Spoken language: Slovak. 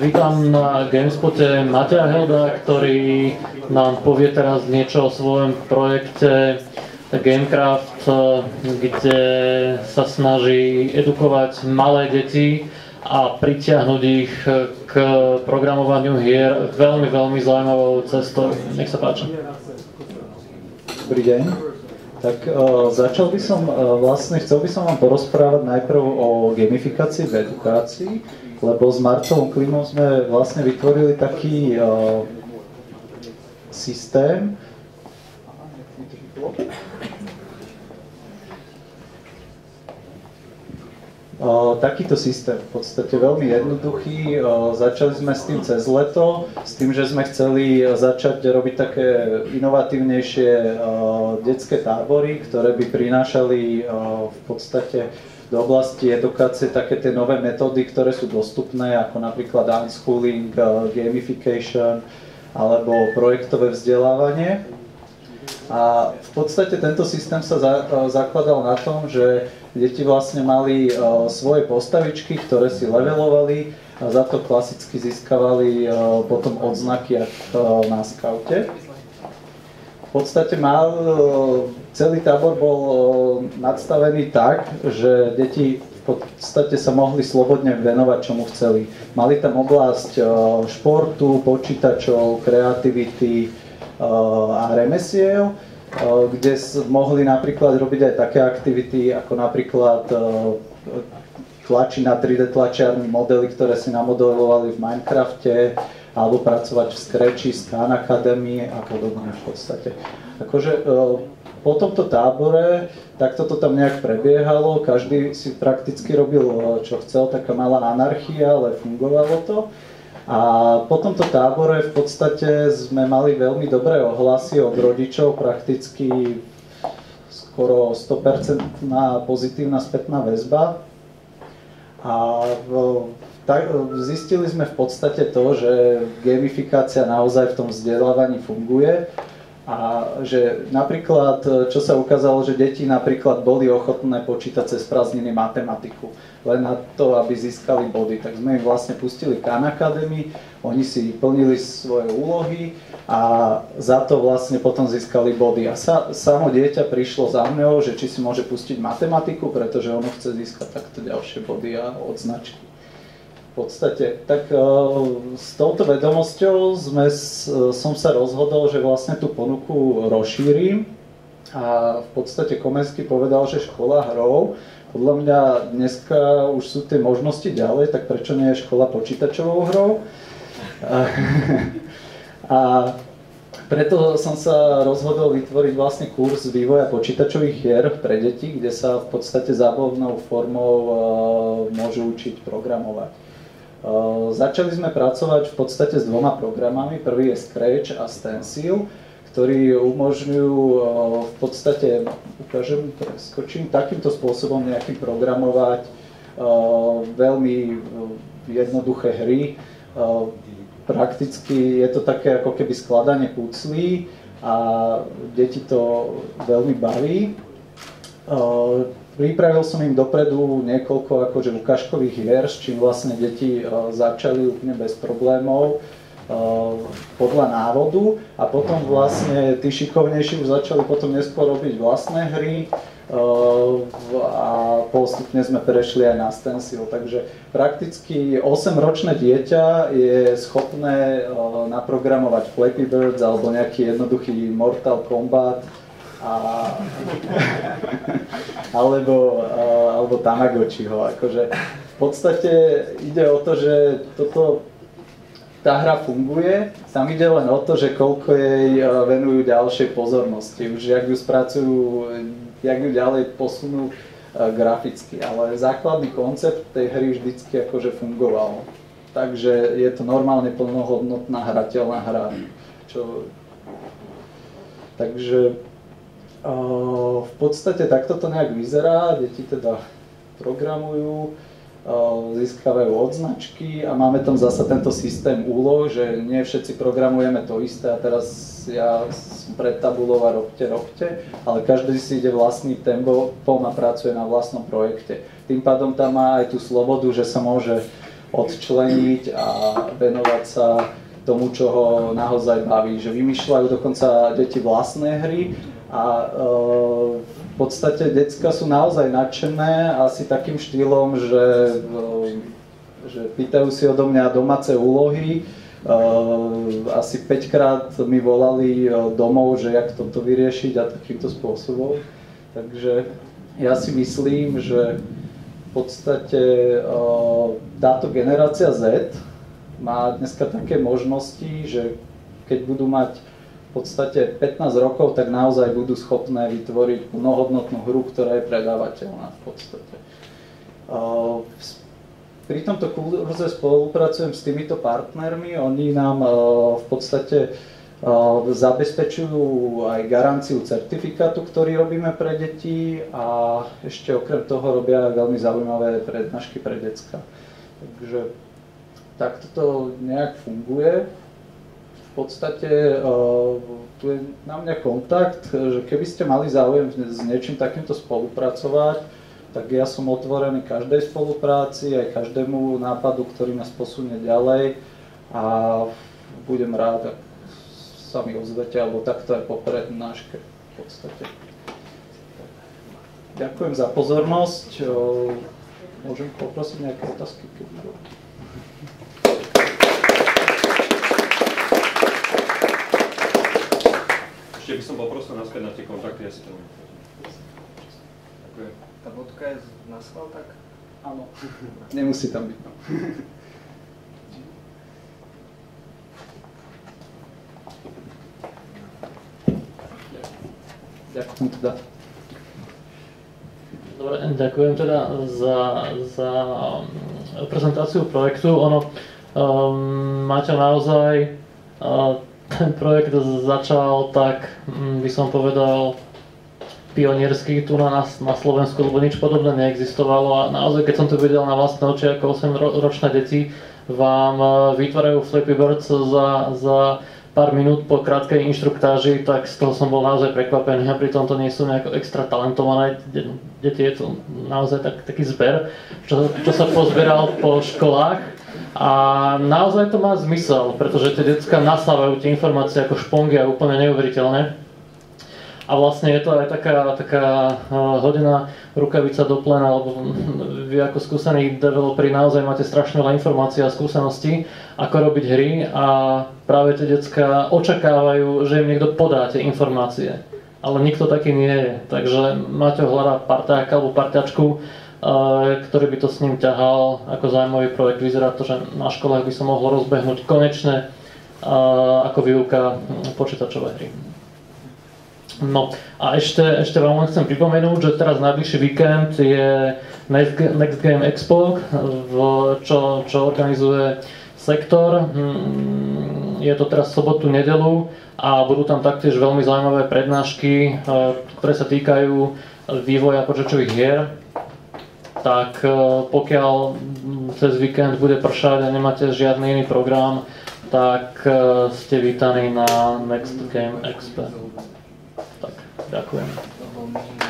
vítam na Gamespote Mateja Helda, ktorý nám povie teraz niečo o svojom projekte Gamecraft, kde sa snaží edukovať malé deti a pritiahnuť ich k programovaniu hier veľmi, veľmi zaujímavou cestou. Nech sa páči. Dobrý deň. Tak začal by som, chcel by som vám porozprávať najprv o gamifikácii v edukácii, lebo s Marcelom Klimom sme vlastne vytvorili taký systém. Takýto systém, v podstate veľmi jednoduchý. Začali sme s tým cez leto, s tým, že sme chceli začať robiť také inovatívnejšie detské tábory, ktoré by prinášali v podstate do oblasti edukácie také tie nové metódy, ktoré sú dostupné, ako napríklad unschooling, gamification alebo projektové vzdelávanie. A v podstate tento systém sa zakladal na tom, že deti vlastne mali svoje postavičky, ktoré si levelovali a za to klasicky získavali potom odznaky na skaute. V podstate celý tábor bol nadstavený tak, že deti v podstate sa mohli slobodne venovať, čomu chceli. Mali tam oblasť športu, počítačov, kreativity a remesiel, kde mohli napríklad robiť aj také aktivity, ako napríklad tlačiť na 3D tlačiarni modely, ktoré si namodelovali v Minecrafte, alebo pracovať v Scratchi, Khan Academy a podobne v podstate. Akože po tomto tábore, tak toto tam nejak prebiehalo, každý si prakticky robil, čo chcel, taká malá anarchia, ale fungovalo to. A po tomto tábore v podstate sme mali veľmi dobré ohlasy od rodičov, prakticky skoro 100% pozitívna spätná väzba. A zistili sme v podstate to, že gamifikácia naozaj v tom vzdelávaní funguje. A že napríklad, čo sa ukázalo, že deti napríklad boli ochotné počítať cez prázdniny matematiku, len na to, aby získali body. Tak sme im vlastne pustili Khan Academy, oni si plnili svoje úlohy a za to vlastne potom získali body. A samo dieťa prišlo za mňou, že či si môže pustiť matematiku, pretože ono chce získať takto ďalšie body a odznačky. V podstate, tak s touto vedomosťou som sa rozhodol, že vlastne tú ponuku rozšírim a v podstate Komensky povedal, že škola hrou. Podľa mňa dneska už sú tie možnosti ďalej, tak prečo nie je škola počítačovou hrou? A preto som sa rozhodol vytvoriť vlastne kurz vývoja počítačových hier pre deti, kde sa v podstate zábavnou formou môžu učiť programovať. Začali sme pracovať v podstate s dvoma programami. Prvý je Scratch a Stencil, ktorí umožňujú v podstate, preskočím, takýmto spôsobom nejakým programovať veľmi jednoduché hry. Prakticky je to také ako keby skladanie puclí a deti to veľmi baví. Pripravil som im dopredu niekoľko akože ukážkových hier, s čím vlastne deti začali úplne bez problémov podľa návodu a potom vlastne tí šikovnejší už začali potom neskôr robiť vlastné hry a postupne sme prešli aj na Stencil. Takže prakticky 8-ročné dieťa je schopné naprogramovať Flappy Birds alebo nejaký jednoduchý Mortal Kombat alebo Tamagotchiho. Akože v podstate ide o to, že tá hra funguje, tam ide len o to, že koľko jej venujú ďalšej pozornosti. Už jak ju spracujú, jak ju ďalej posunú graficky. Ale základný koncept tej hry vždycky akože fungoval. Takže je to normálne plnohodnotná hrateľná hra. Takže v podstate takto to nejak vyzerá, deti teda programujú, získavajú odznačky a máme tam zasa tento systém úloh, že nie všetci programujeme to isté a teraz ja som predtabuloval robte, ale každý si ide vlastný tempom a pracuje na vlastnom projekte. Tým pádom tam má aj tú slobodu, že sa môže odčleniť a venovať sa tomu, čo ho naozaj baví. Že vymýšľajú dokonca deti vlastné hry a v podstate decka sú naozaj nadšené asi takým štýlom, že pýtajú si odo mňa domáce úlohy. Asi 5-krát mi volali domov, že jak toto vyriešiť a takýmto spôsobom. Takže ja si myslím, že v podstate táto generácia Z má dneska také možnosti, že keď budú mať v podstate 15 rokov, tak naozaj budú schopné vytvoriť plnohodnotnú hru, ktorá je predávateľná v podstate. Pri tomto kurze spolupracujem s týmito partnermi, oni nám v podstate zabezpečujú aj garanciu certifikátu, ktorý robíme pre deti a ešte okrem toho robia veľmi zaujímavé prednášky pre decka. Takže takto to nejak funguje. V podstate tu je na mňa kontakt, že keby ste mali záujem s niečím takýmto spolupracovať, tak ja som otvorený každej spolupráci, aj každému nápadu, ktorý nás posunie ďalej a budem rád, ak sa mi ozvete, alebo takto aj po prednáške v podstate. Ďakujem za pozornosť. Môžem poprosiť nejaké otázky, keď budú. Ešte by som poprosil naspäť na tie kontakty, ja si to ďakujem. Tá bodka je na schvál, tak? Áno, nemusí tam byť. Ďakujem teda. Dobre, ďakujem teda za prezentáciu projektu. Máte naozaj, ten projekt začal tak, by som povedal, pioniersky tu na Slovensku, lebo nič podobné neexistovalo a naozaj, keď som to videl na vlastné oči, ako 8-ročné deti vám vytvárajú Flappy Birds za pár minút po krátkej inštruktáži, tak z toho som bol naozaj prekvapený a pritom to nie sú nejako extra talentované deti, je to naozaj taký zber, čo sa pozbieral po školách a naozaj to má zmysel, pretože tie decká nasávajú tie informácie ako špongy a úplne neuveriteľné. A vlastne je to aj taká hodená rukavica do plena, lebo vy ako skúsení developeri naozaj máte strašne veľa informácií a skúseností, ako robiť hry a práve tie decká očakávajú, že im niekto podá tie informácie. Ale nikto taký nie je, takže máte hľadať parťáka alebo parťačku, ktorý by to s ním ťahal ako zaujímavý projekt. Vyzerá to, že na školách by sa mohlo rozbehnúť konečne ako výuka počítačovej hry. No a ešte vám len chcem pripomenúť, že teraz najbližší víkend je Next Game Expo, čo organizuje Sektor. Je to teraz sobotu, nedeľu a budú tam taktiež veľmi zaujímavé prednášky, ktoré sa týkajú vývoja počítačových hier. Tak pokiaľ cez víkend bude pršať a nemáte žiadny iný program, tak ste vítaní na Next Game Expo. Tak, ďakujem.